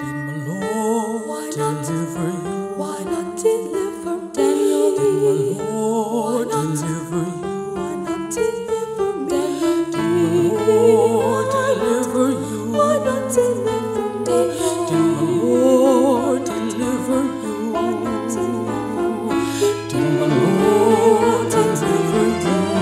Why not deliver you? Why not deliver me? Did my Lord deliver you? Why not deliver me? Did my Lord deliver you? Why not deliver me? Did my Lord deliver you? Why not deliver me? Did my Lord deliver you?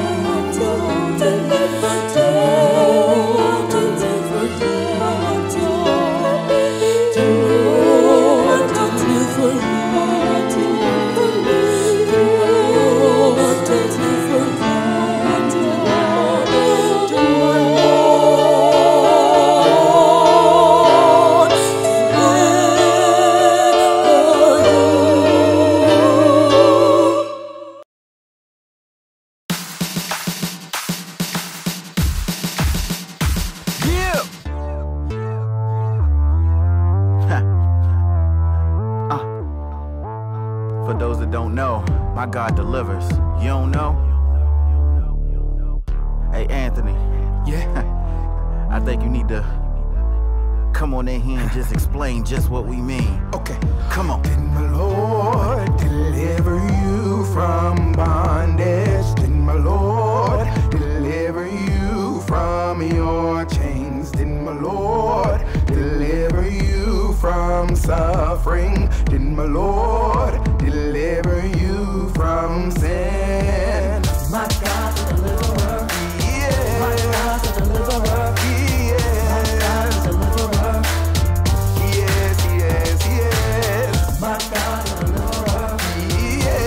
For those that don't know, my God delivers. You don't know? Hey, Anthony. Yeah? I think you need to come on in here and just explain just what we mean. Okay. Come on. Did my Lord deliver you from bondage? Did my Lord deliver you from your chains? Did my Lord deliver you from suffering? Did my Lord deliver you from sin? My God, the deliverer. Yeah. My God, the deliverer. Yeah. My God, the deliverer. Yes, yes, yes. My God, the deliverer. Yes,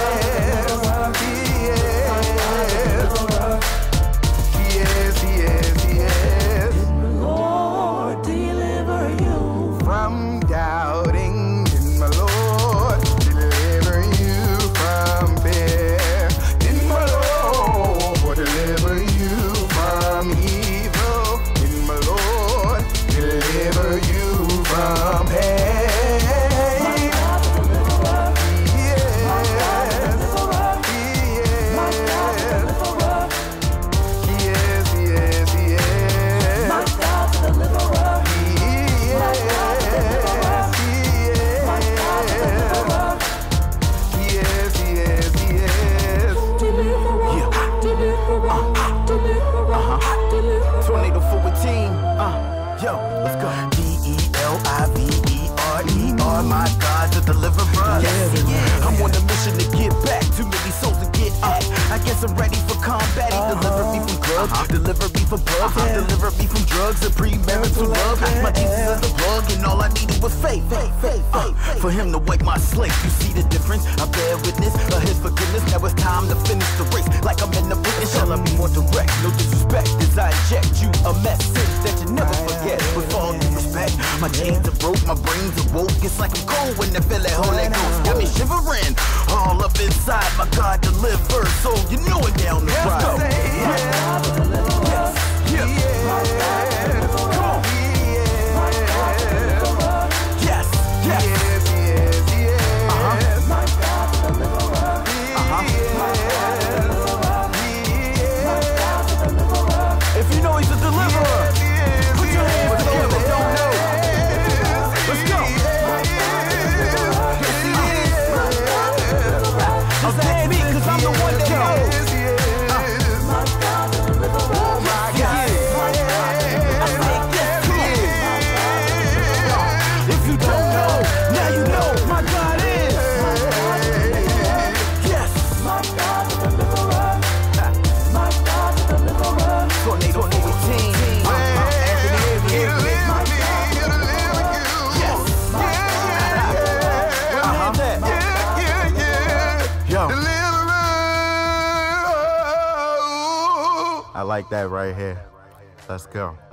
yes, yes, yes. Did my Lord deliver you From doubting, did my Lord deliver you from fear? Did my Lord deliver you from evil? Did my Lord deliver you from pain? Tornado Forward Team. Yo, let's go. D-E-L-I-V-E-R-E-R. My God, the deliverer. Yes, yeah. I'm on a mission to get back. Too many souls to get at. I guess I'm ready for combat. Deliver me from drugs. Deliver me from bugs. Deliver me from drugs and premarital love. My Jesus is the plug, and all I needed was faith. For him to wipe my slate. You see the difference? I bear witness of his forgiveness. Now it's time to finish the race. Like I'm in the fitness. Shall I be more direct? No disrespect. As I inject you a message that you never forget. With all due respect, my chains are broke, my brains are woke. It's like I'm cold when I feel that Holy Ghost got me shivering all up inside. My God delivers, so you know it down the road. If you know he's a deliverer, put your hands together. Don't know. Let's go. I'll take me, cause I'm the one that knows. If you don't know, now you know. My God is. Yes. My God, the deliverer. My God, the deliverer. Tornado 14. I like that right here. Let's go.